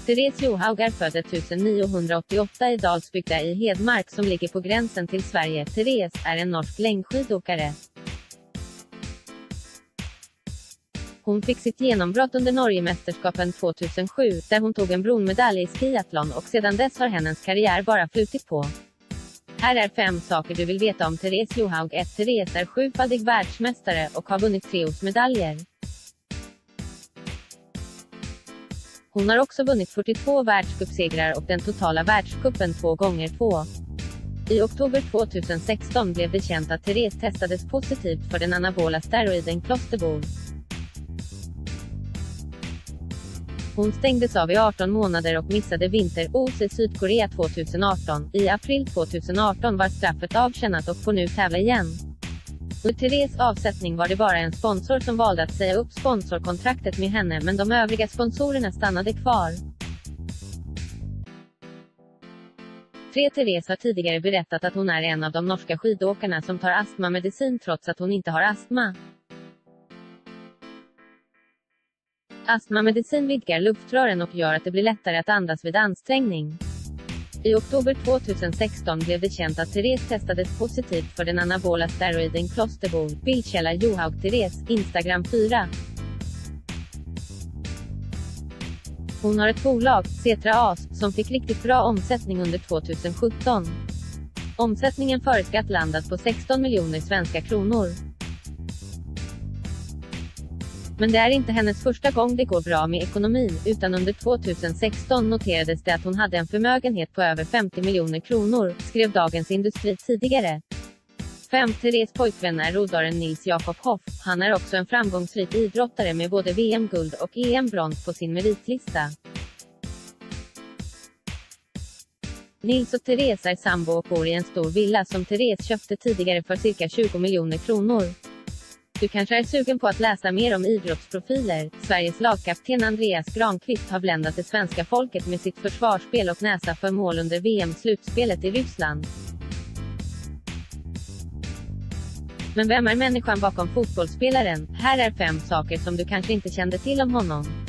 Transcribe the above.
Therese Johaug är född 1988 i Dalsbygda i Hedmark som ligger på gränsen till Sverige. Therese är en norsk längdskidåkare. Hon fick sitt genombrott under Norgemästerskapen 2007, där hon tog en bronsmedalj i skiathlon, och sedan dess har hennes karriär bara flutit på. Här är 5 saker du vill veta om Therese Johaug. 1. Therese är 7-faldig världsmästare och har vunnit 3 OS-medaljer. Hon har också vunnit 42 världscupsegrar och den totala världscupen 2 gånger 2. I oktober 2016 blev det känt att Therese testades positivt för den anabola steroiden Clostebol. Hon stängdes av i 18 månader och missade vinter-OS i Sydkorea 2018. I april 2018 var straffet avtjänat och får nu tävla igen. Under Therese avsättning var det bara en sponsor som valde att säga upp sponsorkontraktet med henne, men de övriga sponsorerna stannade kvar. 3. Therese har tidigare berättat att hon är en av de norska skidåkarna som tar astmamedicin trots att hon inte har astma. Astmamedicin vidgar luftrören och gör att det blir lättare att andas vid ansträngning. I oktober 2016 blev det känt att Therese testades positivt för den anabola steroiden Clostebol. Bildkälla Johaug Therese, Instagram 4. Hon har ett bolag, Cetra As, som fick riktigt bra omsättning under 2017. Omsättningen före skatt landat på 16 miljoner svenska kronor. Men det är inte hennes första gång det går bra med ekonomin, utan under 2016 noterades det att hon hade en förmögenhet på över 50 miljoner kronor, skrev Dagens Industri tidigare. 5. Therese pojkvän är roddaren Nils Jakob Hoff. Han är också en framgångsrik idrottare med både VM-guld och EM-brons på sin meritlista. Nils och Therese är sambo och bor i en stor villa som Therese köpte tidigare för cirka 20 miljoner kronor. Du kanske är sugen på att läsa mer om idrottsprofiler. Sveriges lagkapten Andreas Granqvist har bländat det svenska folket med sitt försvarsspel och näsa för mål under VM-slutspelet i Ryssland. Men vem är människan bakom fotbollsspelaren? Här är 5 saker som du kanske inte kände till om honom.